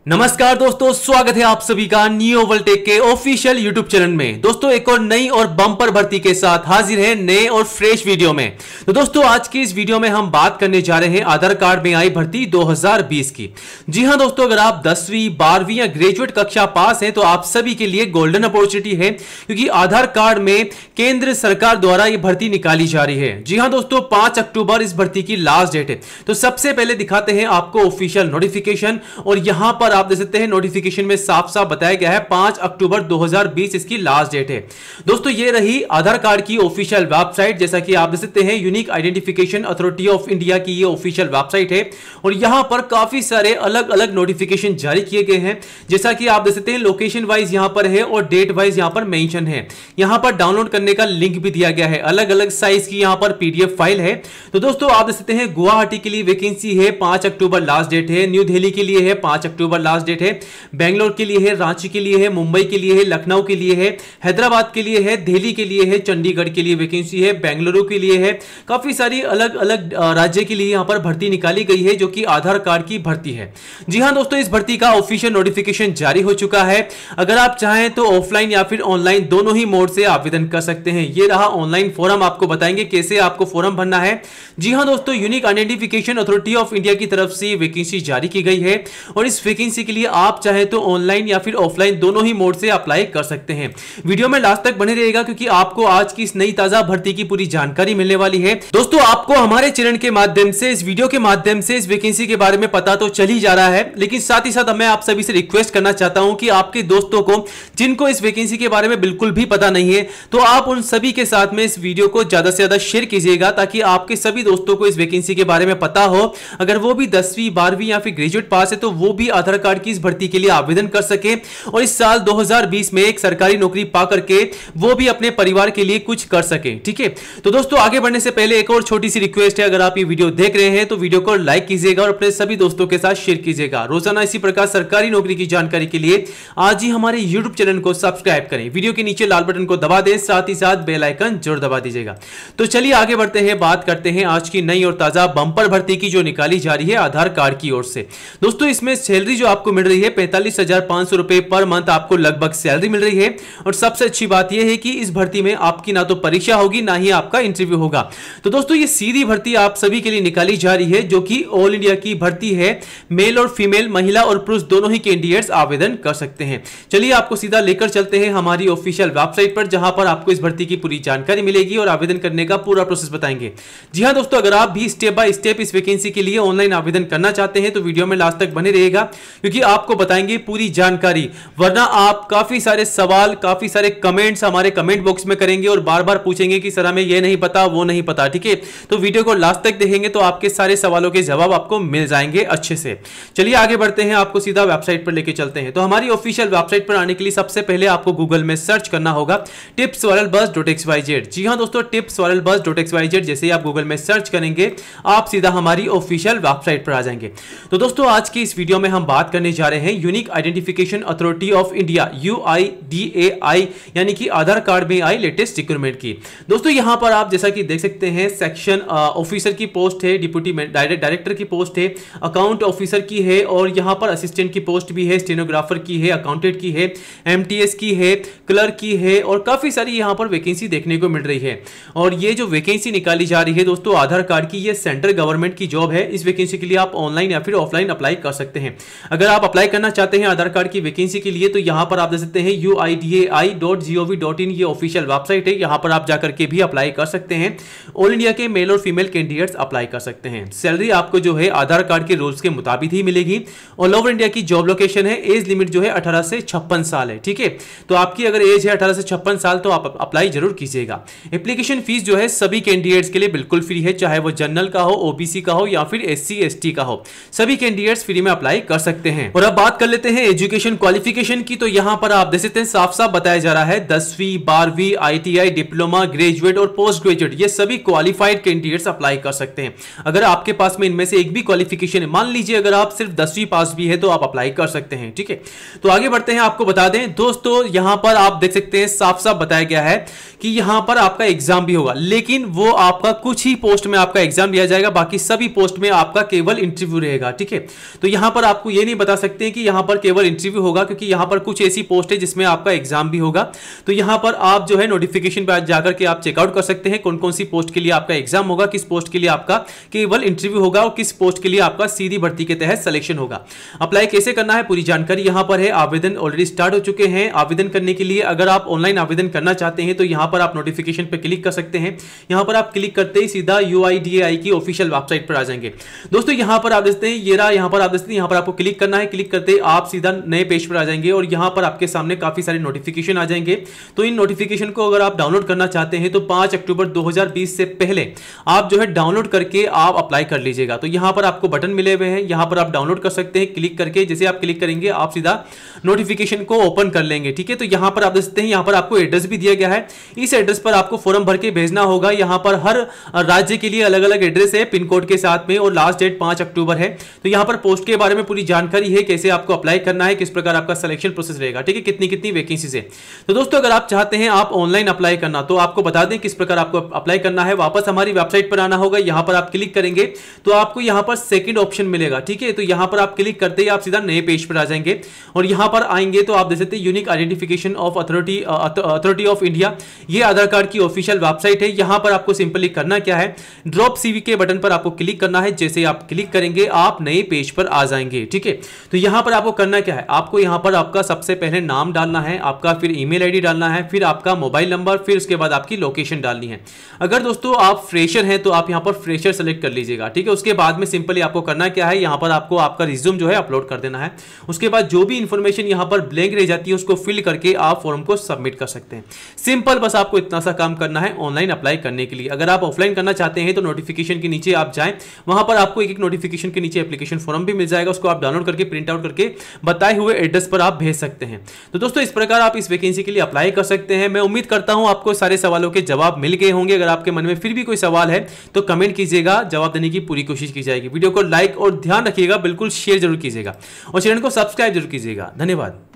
नमस्कार दोस्तों, स्वागत है आप सभी का न्यू वोल्टेक के ऑफिशियल यूट्यूब चैनल में। दोस्तों एक और नई और बम्पर भर्ती के साथ हाजिर है नए और फ्रेश वीडियो में। तो दोस्तों आज की इस वीडियो में हम बात करने जा रहे हैं आधार कार्ड में आई भर्ती 2020 की। जी हां दोस्तों, अगर आप 10वीं 12वीं या ग्रेजुएट कक्षा पास हैं तो आप सभी के लिए गोल्डन अपॉर्चुनिटी है, क्योंकि आधार कार्ड में केंद्र सरकार द्वारा यह भर्ती निकाली जा रही है। जी हां दोस्तों, 5 अक्टूबर इस भर्ती की लास्ट डेट है। तो सबसे पहले दिखाते हैं आपको ऑफिशियल नोटिफिकेशन, और यहां पर आप देख सकते हैं नोटिफिकेशन में साफ साफ बताया गया है 5 अक्टूबर 2020 इसकी लास्ट डेट है। दोस्तों ये रही आधार कार्ड की ऑफिशियल वेबसाइट। जैसा कि आप देख सकते हैं unique identification authority of India की ये ऑफिशियल वेबसाइट है, और यहां पर काफी सारे अलग अलग नोटिफिकेशन जारी किए गए हैं। जैसा कि आप देख सकते हैं लोकेशन वाइज यहां पर है और डेट वाइज यहां पर मेंशन है। यहां पर डाउनलोड करने का लिंक भी दिया गया है, अलग अलग साइज की यहां पर पीडीएफ फाइल है। तो दोस्तों आप देख सकते हैं गुवाहाटी के लिए वैकेंसी है, 5 अक्टूबर लास्ट डेट है। न्यू दिल्ली के लिए है 5 अक्टूबर लास्ट डेट है। बेंगलोर के लिए है, रांची के लिए है, मुंबई के लिए है, लखनऊ के लिए है, हैदराबाद के लिए है, दिल्ली के लिए है, चंडीगढ़ के लिए वैकेंसी है, बेंगलुरु के लिए है। काफी सारी अलग अलग राज्य के लिए यहां पर भर्ती निकाली गई है, जो कि आधार कार्ड की भर्ती है। जी हां दोस्तों, इस भर्ती का ऑफिशियल नोटिफिकेशन जारी हो चुका है। अगर आप चाहें तो ऑफलाइन या फिर ऑनलाइन दोनों ही मोड से आवेदन कर सकते हैं। ये रहा ऑनलाइन फॉर्म, आपको बताएंगे कैसे आपको फॉर्म भरना है। जी हां दोस्तों, unique identification authority of India की तरफ से वैकेंसी जारी की गई है, और इस वैकेंसी के लिए आप चाहे तो ऑनलाइन या फिर ऑफलाइन दोनों ही मोड से अप्लाई कर सकते हैं। वीडियो में लास्ट तक बने रहिएगा, क्योंकि आपको आज की इस नई ताजा भर्ती की पूरी जानकारी मिलने वाली है। दोस्तों आपको हमारे चैनल के माध्यम से, इस वीडियो के माध्यम से इस वैकेंसी के बारे में पता तो चल ही जा रहा है, लेकिन साथ ही साथ मैं आप सभी से रिक्वेस्ट करना चाहता हूं कि आपके दोस्तों को जिनको इस वैकेंसी के बारे में बिल्कुल भी पता नहीं है, तो आप उन सभी के साथ में इस वीडियो को ज्यादा से ज्यादा शेयर कीजिएगा, ताकि आपके सभी दोस्तों को इस वैकेंसी के बारे में पता हो। अगर वो भी 10वीं 12वीं या फिर ग्रेजुएट पास है तो वो भी आधार कार्ड की इस भर्ती के लिए आवेदन कर सके, और इस साल 2020 में एक सरकारी नौकरी पा करके वो भी अपने परिवार के लिए कुछ कर सके। ठीक है, तो दोस्तों आगे बढ़ने से पहले एक और छोटी सी रिक्वेस्ट है, अगर आप ये वीडियो देख रहे हैं तो वीडियो को लाइक कीजिएगा और अपने सभी दोस्तों के साथ शेयर कीजिएगा। रोजाना इसी प्रकार सरकारी नौकरी की जानकारी के लिए आज ही हमारे यूट्यूब चैनल को सब्सक्राइब करें। वीडियो के नीचे लाल बटन को दबा दें, साथ ही साथ बेल आइकन जरूर दबा दीजिएगा। तो चलिए आगे बढ़ते हैं, बात करते हैं आज की नई और ताजा बंपर भर्ती की, जो निकाली जा रही है आधार कार्ड की ओर से। दोस्तों इसमें सैलरी जो आपको मिल रही है 45,500 रुपए पर मंथ आपको लगभग सैलरी मिल रही है। और सबसे अच्छी बात यह है कि इस भर्ती में आपकी ना तो परीक्षा होगी ना ही आपका इंटरव्यू होगा। तो दोस्तों ये सीधी भर्ती आप सभी के लिए निकाली जा रही है, जो कि ऑल इंडिया की भर्ती है। मेल और फीमेल, महिला और पुरुष दोनों ही कैंडिडेट्स आवेदन कर सकते हैं। चलिए आपको सीधा लेकर चलते हैं हमारी ऑफिशियल वेबसाइट पर, जहां पर आपको इस भर्ती की पूरी जानकारी मिलेगी और आवेदन करने का पूरा प्रोसेस बताएंगे। जी हां दोस्तों, अगर आप भी स्टेप बाय स्टेप इस वैकेंसी के लिए ऑनलाइन आवेदन करना चाहते हैं तो वीडियो में लास्ट तक बने रहिएगा, क्योंकि आपको बताएंगे पूरी जानकारी। वरना आप काफी सारे सवाल, काफी सारे कमेंट्स हमारे कमेंट बॉक्स में करेंगे और बार बार पूछेंगे कि सर हमें ये नहीं पता, वो नहीं पता। ठीक है, तो वीडियो को लास्ट तक देखेंगे तो आपके सारे सवालों के जवाब आपको मिल जाएंगे अच्छे से। चलिए आगे बढ़ते हैं, आपको सीधा वेबसाइट पर लेके चलते हैं। तो हमारी ऑफिशियल वेबसाइट पर आने के लिए सबसे पहले आपको गूगल में सर्च करना होगा tipswarelbuzz.xyz। जी हां दोस्तों, tipswarelbuzz.xyz जैसे ही आप गूगल में सर्च करेंगे आप सीधा हमारी ऑफिशियल वेबसाइट पर आ जाएंगे। तो दोस्तों आज की इस वीडियो में हम बात करने जा रहे हैं unique identification authority of India UIDAI, यानी कि आधार कार्ड में आई लेटेस्ट रिक्रूटमेंट की। दोस्तों यहां पर आप जैसा कि देख सकते हैं सेक्शन ऑफिसर की पोस्ट है, डिप्टी डायरेक्टर की पोस्ट है, अकाउंट ऑफिसर की है, और यहां पर असिस्टेंट की पोस्ट भी है, स्टेनोग्राफर की है, अकाउंटेंट की है, MTS की है, क्लर्क की है, और काफी सारी यहां पर वैकेंसी देखने को मिल रही है। और ये जो वैकेंसी निकाली जा रही है दोस्तों आधार कार्ड की, ये सेंट्रल गवर्नमेंट की जॉब है। इस वैकेंसी के लिए आप ऑनलाइन या फिर ऑफलाइन अप्लाई कर सकते हैं। अगर आप अप्लाई करना चाहते हैं आधार कार्ड की वैकेंसी के लिए तो यहां पर आप देख सकते हैं UIDAI.gov.in ये ऑफिशियल वेबसाइट है, यहां पर आप जाकर के भी अप्लाई कर सकते हैं। ऑल इंडिया के मेल और फीमेल कैंडिडेट्स अप्लाई कर सकते हैं। सैलरी आपको जो है आधार कार्ड के रूल्स के मुताबिक ही मिलेगी। ऑल ओवर इंडिया की जॉब लोकेशन है। एज लिमिट जो है 18 से 56 साल है। ठीक है, तो आपकी अगर एज है 18 से 56 साल तो आप अप्लाई जरूर कीजिएगा। एप्लीकेशन फीस जो है सभी कैंडिडेट्स के लिए बिल्कुल फ्री है, चाहे वो जनरल का हो, OBC का हो या फिर SC ST का हो, सभी कैंडिडेट्स फ्री में अप्लाई कर सकते हैं। और अब बात कर लेते हैं एजुकेशन क्वालिफिकेशन की। तो यहां पर आप देख सकते हैं साफ साफ बताया जा रहा है 10वीं 12वीं ITI डिप्लोमा ग्रेजुएट और पोस्ट ग्रेजुएट ये सभी क्वालिफाइड कैंडिडेट्स अप्लाई कर सकते हैं। अगर आपके पास में इनमें से एक भी क्वालिफिकेशन है, मान लीजिए अगर आप सिर्फ 10वीं पास भी है तो आप अप्लाई कर सकते हैं। ठीक है, तो आगे बढ़ते हैं, आपको बता दें दोस्तों यहां पर आप देख सकते हैं साफ साफ बताया गया है कि यहां पर आपका एग्जाम भी होगा, लेकिन वो आपका कुछ ही पोस्ट में आपका एग्जाम लिया जाएगा, बाकी सभी पोस्ट में आपका केवल इंटरव्यू रहेगा। ठीक है, तो यहां पर आपको ये नहीं नहीं बता सकते कि यहाँ पर केवल इंटरव्यू होगा, क्योंकि यहाँ पर कुछ ऐसी पोस्ट है जिसमें आपका एग्जाम भी होगा। तो यहाँ पर आप जो है नोटिफिकेशन पर जाकर के आप चेकआउट कर सकते हैं कौन कौन सी पोस्ट के लिए आपका एग्जाम होगा, किस पोस्ट के लिए आपका केवल इंटरव्यू होगा और किस पोस्ट के लिए आपका सीधी भर्ती के तहत सिलेक्शन होगा। अप्लाई कैसे करना है पूरी जानकारी यहाँ पर है। आवेदन ऑलरेडी स्टार्ट हो चुके हैं। आवेदन करने के लिए अगर आप ऑनलाइन आवेदन करना चाहते हैं तो यहाँ पर आप नोटिफिकेशन पर क्लिक कर सकते हैं। यहाँ पर आप क्लिक करते ही सीधा UIDAI की ऑफिशियल वेबसाइट पर आ जाएंगे। दोस्तों यहाँ पर आप देखते हैं, ये रहा, यहाँ पर आप देखते हैं, यहाँ पर आपको क्लिक करना है। क्लिक करते आप सीधा नए पेज पर आ जाएंगे और यहाँ पर आपके सामने काफी सारे नोटिफिकेशन आ जाएंगे। तो इन नोटिफिकेशन को अगर आप डाउनलोड करना चाहते हैं तो 5 अक्टूबर 2020 से पहले आप जो है डाउनलोड करके आप अप्लाई कर लीजिएगा। तो यहाँ पर आपको बटन मिले हुए हैं, यहाँ पर आप डाउनलोड कर सकते हैं क्लिक करके। जैसे आप क्लिक करेंगे आप सीधा नोटिफिकेशन को ओपन कर लेंगे, ठीक है। तो यहाँ पर आप देख सकते हैं, यहाँ पर आपको एड्रेस भी दिया गया है। इस एड्रेस पर आपको फॉर्म भर के भेजना होगा। यहाँ पर हर राज्य के लिए अलग अलग एड्रेस है पिन कोड के साथ में और लास्ट डेट 5 अक्टूबर है। तो यहाँ पर पोस्ट के बारे में पूरी जानकारी है, कैसे आपको अप्लाई करना है, किस प्रकार आपका सिलेक्शन प्रोसेस रहेगा, ठीक है, कितनी कितनी वैकेंसीज है। तो दोस्तों अगर आप चाहते हैं आप ऑनलाइन अप्लाई करना तो आपको बता दें किस प्रकार आपको अप्लाई करना है। वापस हमारी वेबसाइट पर आना होगा। यहाँ पर आप क्लिक करेंगे तो आपको यहाँ पर सेकंड ऑप्शन मिलेगा, ठीक है। तो यहाँ पर आप क्लिक करते ही आप सीधा नए पेज पर आ जाएंगे और यहाँ पर आएंगे तो आप देख सकते हैं unique identification of authority of India, ये आधार कार्ड की ऑफिशियल वेबसाइट है। यहाँ पर आपको सिंपली करना क्या है, ड्रॉप CV के बटन पर आपको क्लिक करना है। जैसे आप क्लिक करेंगे आप नए पेज पर आ जाएंगे, ठीक है। तो यहाँ पर आपको करना क्या है, आपको यहाँ पर आपका सबसे पहले नाम डालना है आपका, फिर ईमेल आईडी डालना है, फिर आपका मोबाइल नंबर, फिर उसके बाद आपकी लोकेशन डालनी है। अगर दोस्तों आप फ्रेशर हैं तो आप यहाँ पर फ्रेशर सेलेक्ट कर लीजिएगा, ठीक है। उसके बाद में सिंपली आपको करना क्या है, यहाँ पर आपको आपका रिज्यूम जो है अपलोड कर देना है। उसके बाद जो भी इंफॉर्मेशन यहाँ पर ब्लैंक रह जाती है उसको फिल करके आप फॉर्म को सबमिट कर सकते हैं। सिंपल, बस आपको इतना सा काम करना है ऑनलाइन अप्लाई करने के लिए। अगर आप ऑफलाइन करना चाहते हैं तो नोटिफिकेशन के नीचे आप जाएं, वहां पर आपको एक नोटिफिकेशन के नीचे एप्लीकेशन फॉर्म भी मिल जाएगा। उसको आप डाउनलोड करके प्रिंट आउट करके बताए हुए एड्रेस पर आप भेज सकते हैं। तो दोस्तों इस प्रकार आप इस वैकेंसी के लिए अप्लाई कर सकते हैं। मैं उम्मीद करता हूं आपको सारे सवालों के जवाब मिल गए होंगे। अगर आपके मन में फिर भी कोई सवाल है तो कमेंट कीजिएगा, जवाब देने की पूरी कोशिश की जाएगी। वीडियो को लाइक और ध्यान रखिएगा, बिल्कुल शेयर जरूर कीजिएगा और चैनल को सब्सक्राइब जरूर कीजिएगा। धन्यवाद।